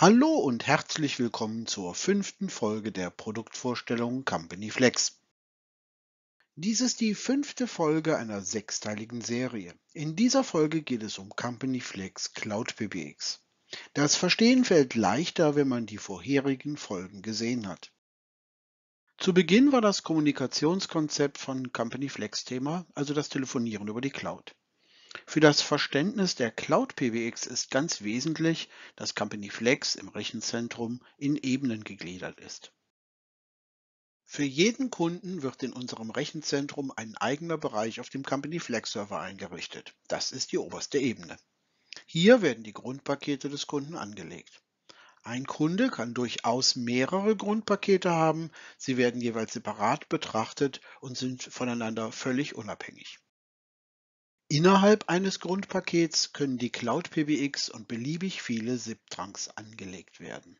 Hallo und herzlich willkommen zur fünften Folge der Produktvorstellung Company Flex. Dies ist die fünfte Folge einer sechsteiligen Serie. In dieser Folge geht es um Company Flex Cloud PBX. Das Verstehen fällt leichter, wenn man die vorherigen Folgen gesehen hat. Zu Beginn war das Kommunikationskonzept von Company Flex Thema, also das Telefonieren über die Cloud. Für das Verständnis der Cloud PBX ist ganz wesentlich, dass Company Flex im Rechenzentrum in Ebenen gegliedert ist. Für jeden Kunden wird in unserem Rechenzentrum ein eigener Bereich auf dem Company Flex Server eingerichtet. Das ist die oberste Ebene. Hier werden die Grundpakete des Kunden angelegt. Ein Kunde kann durchaus mehrere Grundpakete haben. Sie werden jeweils separat betrachtet und sind voneinander völlig unabhängig. Innerhalb eines Grundpakets können die Cloud PBX und beliebig viele SIP-Trunks angelegt werden.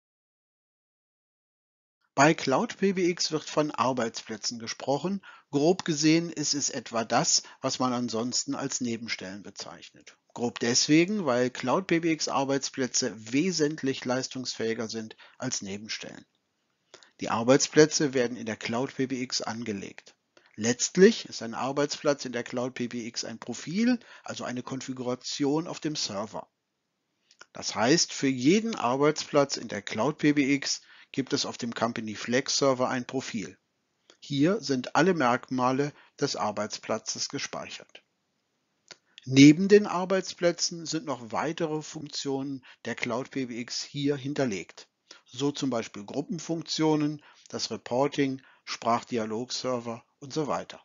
Bei Cloud PBX wird von Arbeitsplätzen gesprochen. Grob gesehen ist es etwa das, was man ansonsten als Nebenstellen bezeichnet. Grob deswegen, weil Cloud PBX Arbeitsplätze wesentlich leistungsfähiger sind als Nebenstellen. Die Arbeitsplätze werden in der Cloud PBX angelegt. Letztlich ist ein Arbeitsplatz in der Cloud PBX ein Profil, also eine Konfiguration auf dem Server. Das heißt, für jeden Arbeitsplatz in der Cloud PBX gibt es auf dem Company Flex Server ein Profil. Hier sind alle Merkmale des Arbeitsplatzes gespeichert. Neben den Arbeitsplätzen sind noch weitere Funktionen der Cloud PBX hier hinterlegt. So zum Beispiel Gruppenfunktionen, das Reporting, Sprachdialogserver und so weiter.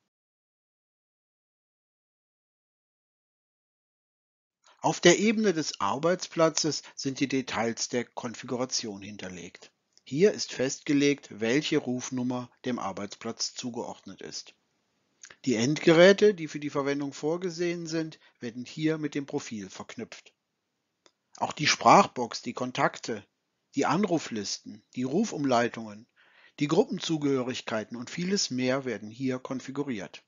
Auf der Ebene des Arbeitsplatzes sind die Details der Konfiguration hinterlegt. Hier ist festgelegt, welche Rufnummer dem Arbeitsplatz zugeordnet ist. Die Endgeräte, die für die Verwendung vorgesehen sind, werden hier mit dem Profil verknüpft. Auch die Sprachbox, die Kontakte, die Anruflisten, die Rufumleitungen, die Gruppenzugehörigkeiten und vieles mehr werden hier konfiguriert.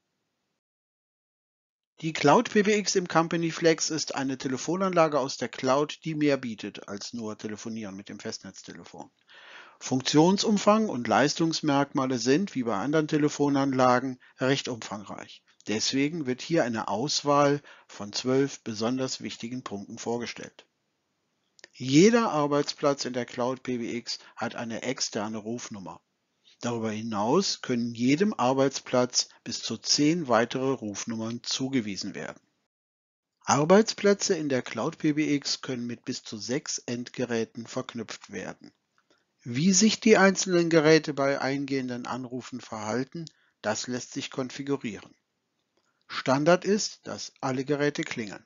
Die Cloud PBX im Company Flex ist eine Telefonanlage aus der Cloud, die mehr bietet als nur Telefonieren mit dem Festnetztelefon. Funktionsumfang und Leistungsmerkmale sind, wie bei anderen Telefonanlagen, recht umfangreich. Deswegen wird hier eine Auswahl von 12 besonders wichtigen Punkten vorgestellt. Jeder Arbeitsplatz in der Cloud PBX hat eine externe Rufnummer. Darüber hinaus können jedem Arbeitsplatz bis zu 10 weitere Rufnummern zugewiesen werden. Arbeitsplätze in der Cloud PBX können mit bis zu 6 Endgeräten verknüpft werden. Wie sich die einzelnen Geräte bei eingehenden Anrufen verhalten, das lässt sich konfigurieren. Standard ist, dass alle Geräte klingeln.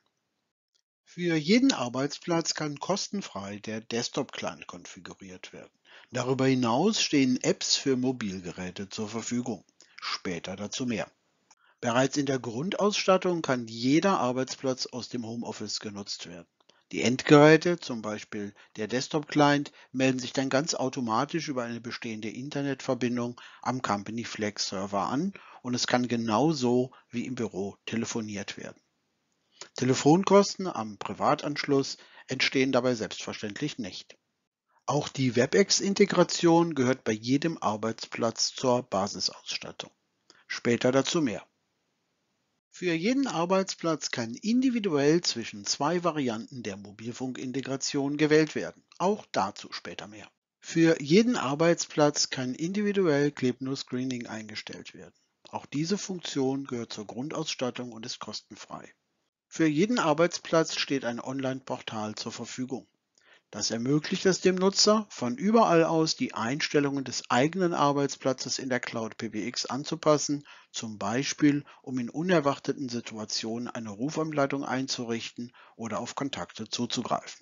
Für jeden Arbeitsplatz kann kostenfrei der Desktop-Client konfiguriert werden. Darüber hinaus stehen Apps für Mobilgeräte zur Verfügung. Später dazu mehr. Bereits in der Grundausstattung kann jeder Arbeitsplatz aus dem Homeoffice genutzt werden. Die Endgeräte, zum Beispiel der Desktop-Client, melden sich dann ganz automatisch über eine bestehende Internetverbindung am Company Flex Server an und es kann genauso wie im Büro telefoniert werden. Telefonkosten am Privatanschluss entstehen dabei selbstverständlich nicht. Auch die WebEx-Integration gehört bei jedem Arbeitsplatz zur Basisausstattung. Später dazu mehr. Für jeden Arbeitsplatz kann individuell zwischen zwei Varianten der Mobilfunkintegration gewählt werden. Auch dazu später mehr. Für jeden Arbeitsplatz kann individuell Clip-No-Screening eingestellt werden. Auch diese Funktion gehört zur Grundausstattung und ist kostenfrei. Für jeden Arbeitsplatz steht ein Online-Portal zur Verfügung. Das ermöglicht es dem Nutzer, von überall aus die Einstellungen des eigenen Arbeitsplatzes in der Cloud PBX anzupassen, zum Beispiel um in unerwarteten Situationen eine Rufumleitung einzurichten oder auf Kontakte zuzugreifen.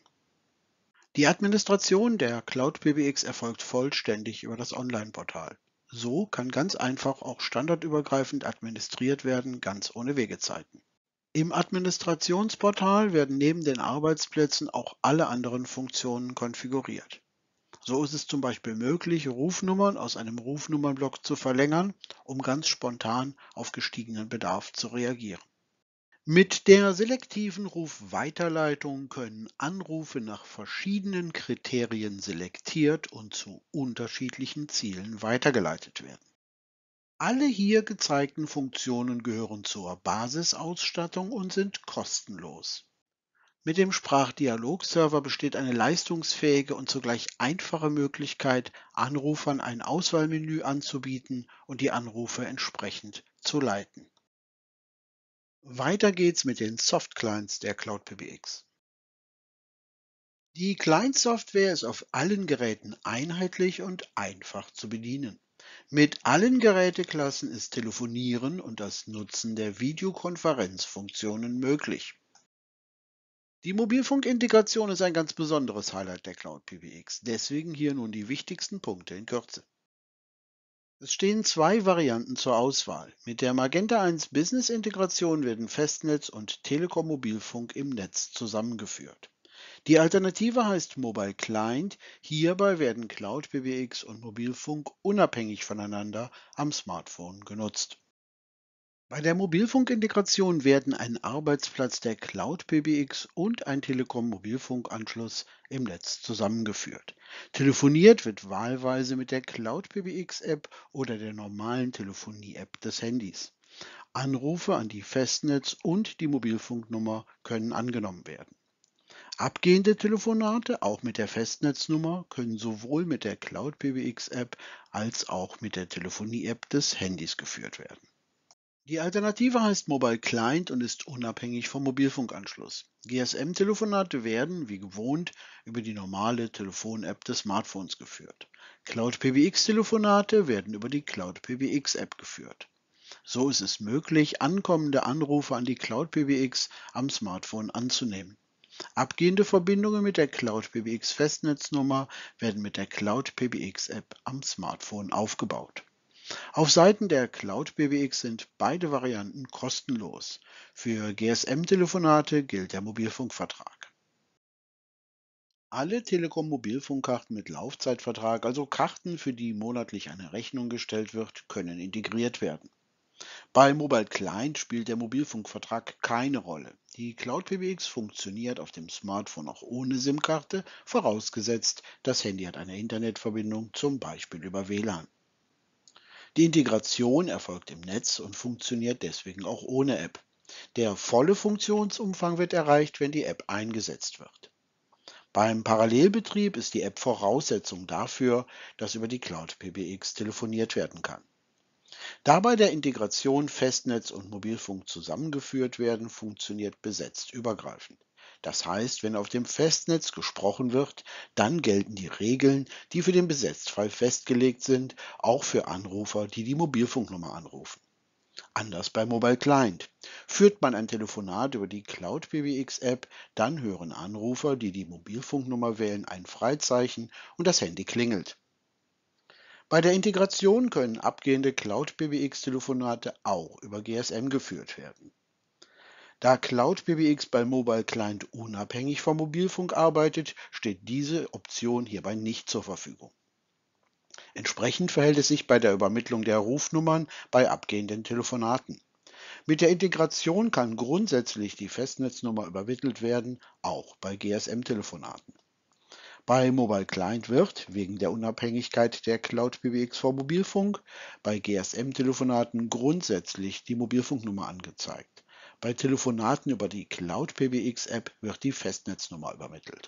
Die Administration der Cloud PBX erfolgt vollständig über das Online-Portal. So kann ganz einfach auch standardübergreifend administriert werden, ganz ohne Wegezeiten. Im Administrationsportal werden neben den Arbeitsplätzen auch alle anderen Funktionen konfiguriert. So ist es zum Beispiel möglich, Rufnummern aus einem Rufnummernblock zu verlängern, um ganz spontan auf gestiegenen Bedarf zu reagieren. Mit der selektiven Rufweiterleitung können Anrufe nach verschiedenen Kriterien selektiert und zu unterschiedlichen Zielen weitergeleitet werden. Alle hier gezeigten Funktionen gehören zur Basisausstattung und sind kostenlos. Mit dem Sprachdialogserver besteht eine leistungsfähige und zugleich einfache Möglichkeit, Anrufern ein Auswahlmenü anzubieten und die Anrufe entsprechend zu leiten. Weiter geht's mit den Soft-Clients der Cloud PBX. Die Client-Software ist auf allen Geräten einheitlich und einfach zu bedienen. Mit allen Geräteklassen ist Telefonieren und das Nutzen der Videokonferenzfunktionen möglich. Die Mobilfunkintegration ist ein ganz besonderes Highlight der Cloud PBX. Deswegen hier nun die wichtigsten Punkte in Kürze. Es stehen zwei Varianten zur Auswahl. Mit der Magenta 1 Business Integration werden Festnetz und Telekom Mobilfunk im Netz zusammengeführt. Die Alternative heißt Mobile Client. Hierbei werden Cloud PBX und Mobilfunk unabhängig voneinander am Smartphone genutzt. Bei der Mobilfunkintegration werden ein Arbeitsplatz der Cloud PBX und ein Telekom-Mobilfunkanschluss im Netz zusammengeführt. Telefoniert wird wahlweise mit der Cloud PBX-App oder der normalen Telefonie-App des Handys. Anrufe an die Festnetz- und die Mobilfunknummer können angenommen werden. Abgehende Telefonate, auch mit der Festnetznummer, können sowohl mit der Cloud PBX-App als auch mit der Telefonie-App des Handys geführt werden. Die Alternative heißt Mobile Client und ist unabhängig vom Mobilfunkanschluss. GSM-Telefonate werden, wie gewohnt, über die normale Telefon-App des Smartphones geführt. Cloud PBX-Telefonate werden über die Cloud PBX-App geführt. So ist es möglich, ankommende Anrufe an die Cloud PBX am Smartphone anzunehmen. Abgehende Verbindungen mit der Cloud PBX Festnetznummer werden mit der Cloud PBX App am Smartphone aufgebaut. Auf Seiten der Cloud PBX sind beide Varianten kostenlos. Für GSM-Telefonate gilt der Mobilfunkvertrag. Alle Telekom-Mobilfunkkarten mit Laufzeitvertrag, also Karten, für die monatlich eine Rechnung gestellt wird, können integriert werden. Bei Mobile Client spielt der Mobilfunkvertrag keine Rolle. Die Cloud PBX funktioniert auf dem Smartphone auch ohne SIM-Karte, vorausgesetzt, das Handy hat eine Internetverbindung, zum Beispiel über WLAN. Die Integration erfolgt im Netz und funktioniert deswegen auch ohne App. Der volle Funktionsumfang wird erreicht, wenn die App eingesetzt wird. Beim Parallelbetrieb ist die App Voraussetzung dafür, dass über die Cloud PBX telefoniert werden kann. Da bei der Integration Festnetz und Mobilfunk zusammengeführt werden, funktioniert besetzt übergreifend. Das heißt, wenn auf dem Festnetz gesprochen wird, dann gelten die Regeln, die für den Besetztfall festgelegt sind, auch für Anrufer, die die Mobilfunknummer anrufen. Anders bei Mobile Client. Führt man ein Telefonat über die Cloud PBX App, dann hören Anrufer, die die Mobilfunknummer wählen, ein Freizeichen und das Handy klingelt. Bei der Integration können abgehende Cloud PBX-Telefonate auch über GSM geführt werden. Da Cloud PBX bei Mobile Client unabhängig vom Mobilfunk arbeitet, steht diese Option hierbei nicht zur Verfügung. Entsprechend verhält es sich bei der Übermittlung der Rufnummern bei abgehenden Telefonaten. Mit der Integration kann grundsätzlich die Festnetznummer übermittelt werden, auch bei GSM-Telefonaten. Bei Mobile Client wird, wegen der Unabhängigkeit der Cloud PBX vom Mobilfunk, bei GSM-Telefonaten grundsätzlich die Mobilfunknummer angezeigt. Bei Telefonaten über die Cloud PBX-App wird die Festnetznummer übermittelt.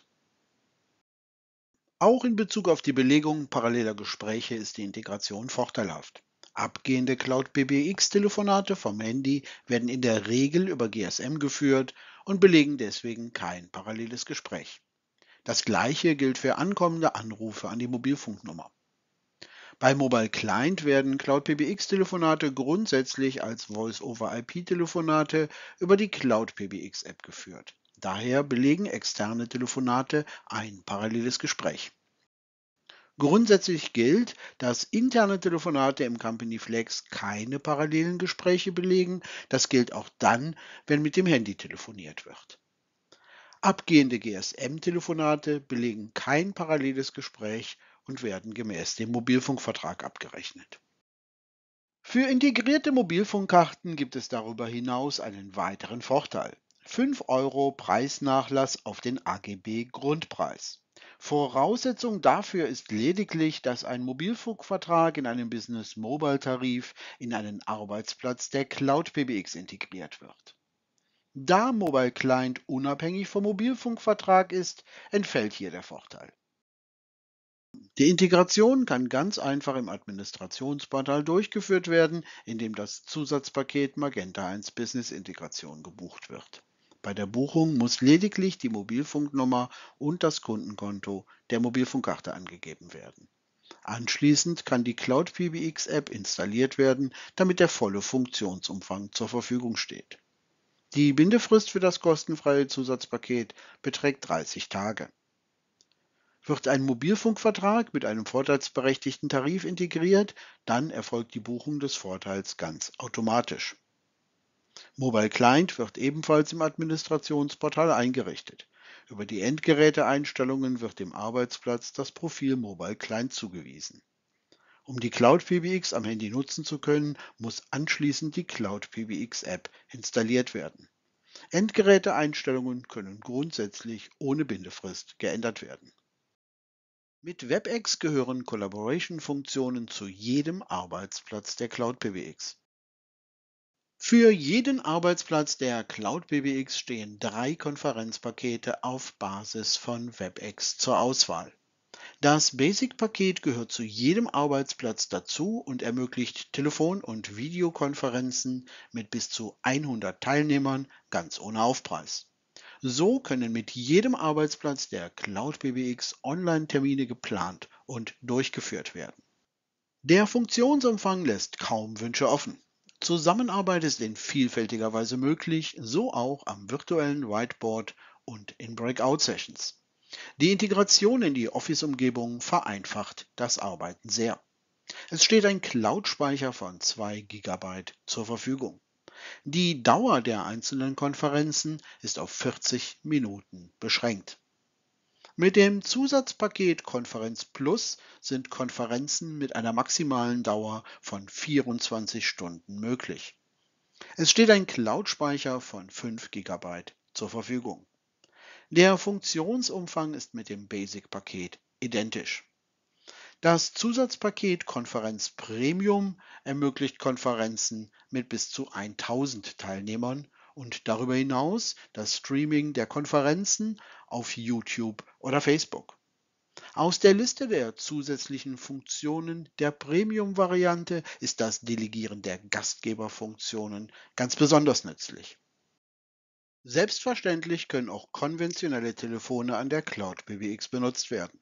Auch in Bezug auf die Belegung paralleler Gespräche ist die Integration vorteilhaft. Abgehende Cloud PBX-Telefonate vom Handy werden in der Regel über GSM geführt und belegen deswegen kein paralleles Gespräch. Das gleiche gilt für ankommende Anrufe an die Mobilfunknummer. Bei Mobile Client werden Cloud PBX-Telefonate grundsätzlich als Voice-over-IP-Telefonate über die Cloud PBX-App geführt. Daher belegen externe Telefonate ein paralleles Gespräch. Grundsätzlich gilt, dass interne Telefonate im Company Flex keine parallelen Gespräche belegen. Das gilt auch dann, wenn mit dem Handy telefoniert wird. Abgehende GSM-Telefonate belegen kein paralleles Gespräch und werden gemäß dem Mobilfunkvertrag abgerechnet. Für integrierte Mobilfunkkarten gibt es darüber hinaus einen weiteren Vorteil: 5 € Preisnachlass auf den AGB-Grundpreis. Voraussetzung dafür ist lediglich, dass ein Mobilfunkvertrag in einem Business-Mobile-Tarif in einen Arbeitsplatz der Cloud PBX integriert wird. Da Mobile Client unabhängig vom Mobilfunkvertrag ist, entfällt hier der Vorteil. Die Integration kann ganz einfach im Administrationsportal durchgeführt werden, indem das Zusatzpaket Magenta 1 Business Integration gebucht wird. Bei der Buchung muss lediglich die Mobilfunknummer und das Kundenkonto der Mobilfunkkarte angegeben werden. Anschließend kann die Cloud PBX App installiert werden, damit der volle Funktionsumfang zur Verfügung steht. Die Bindefrist für das kostenfreie Zusatzpaket beträgt 30 Tage. Wird ein Mobilfunkvertrag mit einem vorteilsberechtigten Tarif integriert, dann erfolgt die Buchung des Vorteils ganz automatisch. Mobile Client wird ebenfalls im Administrationsportal eingerichtet. Über die Endgeräteeinstellungen wird dem Arbeitsplatz das Profil Mobile Client zugewiesen. Um die Cloud PBX am Handy nutzen zu können, muss anschließend die Cloud PBX App installiert werden. Endgeräteeinstellungen können grundsätzlich ohne Bindefrist geändert werden. Mit WebEx gehören Collaboration-Funktionen zu jedem Arbeitsplatz der Cloud PBX. Für jeden Arbeitsplatz der Cloud PBX stehen 3 Konferenzpakete auf Basis von WebEx zur Auswahl. Das Basic-Paket gehört zu jedem Arbeitsplatz dazu und ermöglicht Telefon- und Videokonferenzen mit bis zu 100 Teilnehmern ganz ohne Aufpreis. So können mit jedem Arbeitsplatz der Cloud PBX Online-Termine geplant und durchgeführt werden. Der Funktionsumfang lässt kaum Wünsche offen. Zusammenarbeit ist in vielfältiger Weise möglich, so auch am virtuellen Whiteboard und in Breakout-Sessions. Die Integration in die Office-Umgebung vereinfacht das Arbeiten sehr. Es steht ein Cloud-Speicher von 2 GB zur Verfügung. Die Dauer der einzelnen Konferenzen ist auf 40 Minuten beschränkt. Mit dem Zusatzpaket Konferenz Plus sind Konferenzen mit einer maximalen Dauer von 24 Stunden möglich. Es steht ein Cloud-Speicher von 5 GB zur Verfügung. Der Funktionsumfang ist mit dem Basic-Paket identisch. Das Zusatzpaket Konferenz Premium ermöglicht Konferenzen mit bis zu 1000 Teilnehmern und darüber hinaus das Streaming der Konferenzen auf YouTube oder Facebook. Aus der Liste der zusätzlichen Funktionen der Premium-Variante ist das Delegieren der Gastgeberfunktionen ganz besonders nützlich. Selbstverständlich können auch konventionelle Telefone an der Cloud PBX benutzt werden.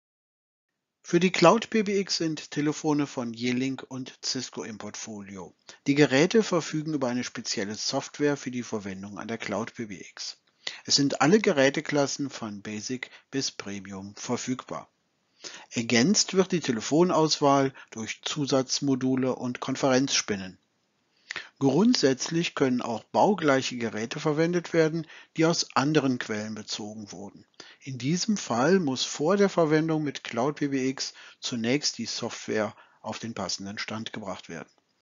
Für die Cloud PBX sind Telefone von Yealink und Cisco im Portfolio. Die Geräte verfügen über eine spezielle Software für die Verwendung an der Cloud PBX. Es sind alle Geräteklassen von Basic bis Premium verfügbar. Ergänzt wird die Telefonauswahl durch Zusatzmodule und Konferenzspinnen. Grundsätzlich können auch baugleiche Geräte verwendet werden, die aus anderen Quellen bezogen wurden. In diesem Fall muss vor der Verwendung mit Cloud PBX zunächst die Software auf den passenden Stand gebracht werden.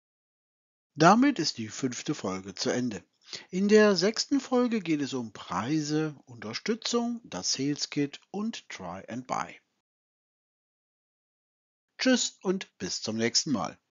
Damit ist die 5. Folge zu Ende. In der 6. Folge geht es um Preise, Unterstützung, das Sales Kit und Try and Buy. Tschüss und bis zum nächsten Mal.